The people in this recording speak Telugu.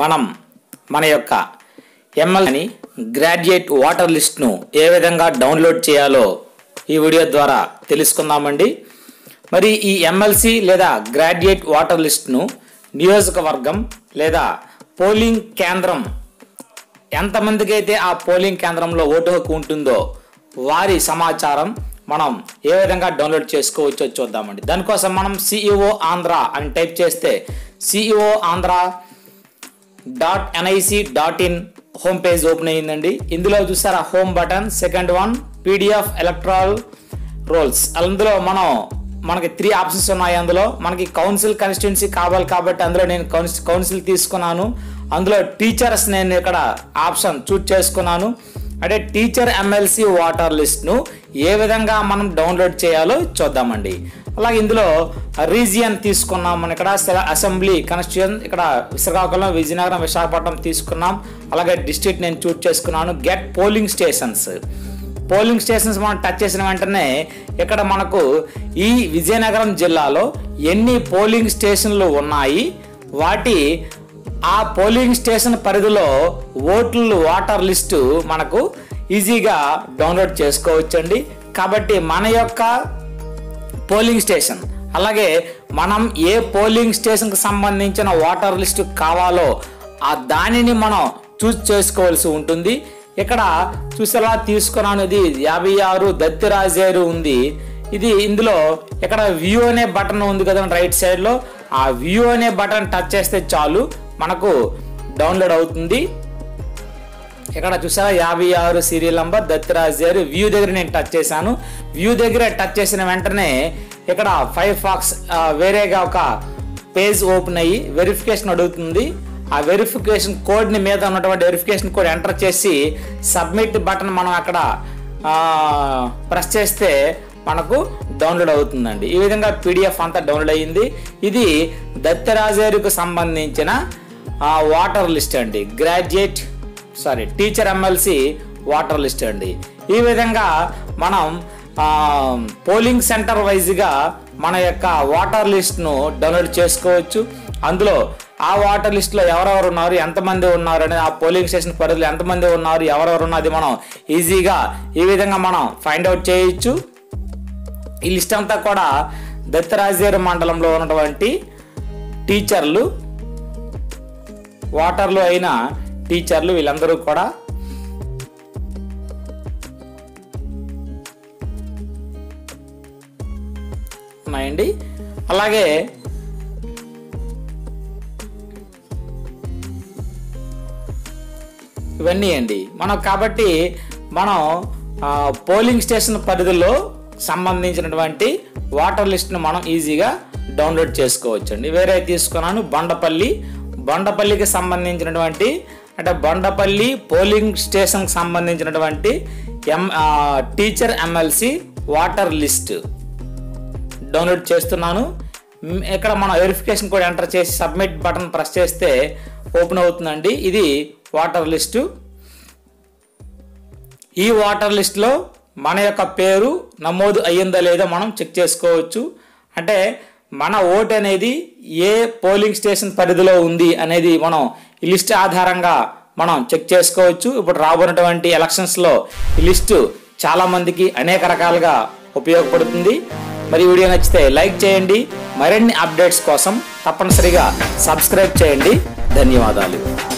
మనం మన యొక్క ఎమ్మెల్సీ గ్రాడ్యుయేట్ ఓటర్ లిస్ట్ను ఏ విధంగా డౌన్లోడ్ చేయాలో ఈ వీడియో ద్వారా తెలుసుకుందామండి. మరి ఈ ఎమ్మెల్సీ లేదా గ్రాడ్యుయేట్ ఓటర్ లిస్ట్ను నియోజకవర్గం లేదా పోలింగ్ కేంద్రం ఎంతమందికి అయితే ఆ పోలింగ్ కేంద్రంలో ఓటు హక్కు ఉంటుందో వారి సమాచారం మనం ఏ విధంగా డౌన్లోడ్ చేసుకోవచ్చో చూద్దామండి. దానికోసం మనం CEO ఆంధ్ర అని టైప్ చేస్తే ceoandhra.nic.in హోమ్ పేజ్ ఓపెన్ అయ్యిందండి. ఇందులో చూసారా home button, second one PDF electoral rolls. అందులో మనకి 3 ఆప్షన్స్ ఉన్నాయి. అందులో మనకి కౌన్సిల్ కాన్స్టిట్యున్సీ కావాలి కాబట్టి అందులో నేను కౌన్సిల్ తీసుకున్నాను. అందులో టీచర్స్ నేను ఇక్కడ ఆప్షన్ చూజ్ చేసుకున్నాను. అంటే టీచర్ ఎమ్మెల్సీ ఓటర్ లిస్ట్ను ఏ విధంగా మనం డౌన్లోడ్ చేయాలో చూద్దామండి. అలాగే ఇందులో రీజియన్ తీసుకున్నాం. మనం ఇక్కడ అసెంబ్లీ కాన్స్టిట్యూషన్ ఇక్కడ శ్రీకాకుళం, విజయనగరం, విశాఖపట్నం తీసుకున్నాం. అలాగే డిస్ట్రిక్ట్ నేను చూజ్ చేసుకున్నాను. గెట్ పోలింగ్ స్టేషన్స్ మనం టచ్ చేసిన వెంటనే ఇక్కడ మనకు ఈ విజయనగరం జిల్లాలో ఎన్ని పోలింగ్ స్టేషన్లు ఉన్నాయి, వాటి ఆ పోలింగ్ స్టేషన్ పరిధిలో ఓటర్ లిస్టు మనకు ఈజీగా డౌన్లోడ్ చేసుకోవచ్చండి. కాబట్టి మన యొక్క పోలింగ్ స్టేషన్, అలాగే మనం ఏ పోలింగ్ స్టేషన్కి సంబంధించిన ఓటర్ లిస్టు కావాలో ఆ దానిని మనం చూస్ చేసుకోవాల్సి ఉంటుంది. ఇక్కడ చూసేలా తీసుకున్నాను. ఇది 56 దత్తిరాజేరు ఉంది. ఇందులో ఇక్కడ వ్యూ అనే బటన్ ఉంది కదా రైట్ సైడ్లో, ఆ వ్యూ అనే బటన్ టచ్ చేస్తే చాలు మనకు డౌన్లోడ్ అవుతుంది. ఇక్కడ చూసారా 56 సీరియల్ నంబర్ దత్తిరాజేరు. వ్యూ దగ్గర నేను టచ్ చేశాను. వ్యూ దగ్గర టచ్ చేసిన వెంటనే ఇక్కడ ఫైర్ ఫాక్స్ వేరేగా ఒక పేజ్ ఓపెన్ అయ్యి వెరిఫికేషన్ అడుగుతుంది. ఆ వెరిఫికేషన్ కోడ్ని మీద ఉన్నటువంటి వెరిఫికేషన్ కోడ్ ఎంటర్ చేసి సబ్మిట్ బటన్ మనం అక్కడ ప్రెస్ చేస్తే మనకు డౌన్లోడ్ అవుతుందండి. ఈ విధంగా PDF అంతా డౌన్లోడ్ అయ్యింది. ఇది దత్తిరాజేరుకు సంబంధించిన ఓటర్ లిస్ట్ అండి. టీచర్ ఎమ్మెల్సీ ఓటర్ లిస్ట్ అండి. ఈ విధంగా మనం పోలింగ్ సెంటర్ వైజ్గా మన యొక్క ఓటర్ లిస్ట్ను డౌన్లోడ్ చేసుకోవచ్చు. అందులో ఆ ఓటర్ లిస్ట్లో ఎవరెవరు ఉన్నారు, ఎంతమంది ఉన్నారు అనేది, ఆ పోలింగ్ స్టేషన్ పరిధిలో ఎంతమంది ఉన్నారు, ఎవరెవరు ఉన్నది మనం ఈజీగా ఈ విధంగా మనం ఫైండ్ అవుట్ చేయొచ్చు. ఈ లిస్ట్ అంతా కూడా దత్తిరాజేరు మండలంలో ఉన్నటువంటి టీచర్లు, ఓటర్లు అయిన టీచర్లు వీళ్ళందరూ కూడా ఉన్నాయండి. అలాగే ఇవన్నీ అండి కాబట్టి మనం పోలింగ్ స్టేషన్ పరిధిలో సంబంధించినటువంటి ఓటర్ లిస్ట్ను మనం ఈజీగా డౌన్లోడ్ చేసుకోవచ్చు అండి. వేరే తీసుకున్నాను బండపల్లికి సంబంధించినటువంటి, అంటే బండపల్లి పోలింగ్ స్టేషన్కి సంబంధించినటువంటి teacher MLC voter list download చేస్తున్నాను. ఇక్కడ మనం వెరిఫికేషన్ కోడ్ ఎంటర్ చేసి సబ్మిట్ బటన్ ప్రెస్ చేస్తే ఓపెన్ అవుతుందండి. ఇది ఓటర్ లిస్టు. ఈ ఓటర్ లిస్టులో మన యొక్క పేరు నమోదు అయ్యిందా లేదో మనం చెక్ చేసుకోవచ్చు. అంటే మన ఓటు అనేది ఏ పోలింగ్ స్టేషన్ పరిధిలో ఉంది అనేది మనం ఈ లిస్ట్ ఆధారంగా మనం చెక్ చేసుకోవచ్చు. ఇప్పుడు రాబోయేటువంటి ఎలక్షన్స్లో ఈ లిస్టు చాలామందికి అనేక రకాలుగా ఉపయోగపడుతుంది. మరి వీడియో నచ్చితే లైక్ చేయండి. మరిన్ని అప్డేట్స్ కోసం తప్పనిసరిగా సబ్స్క్రైబ్ చేయండి. ధన్యవాదాలు.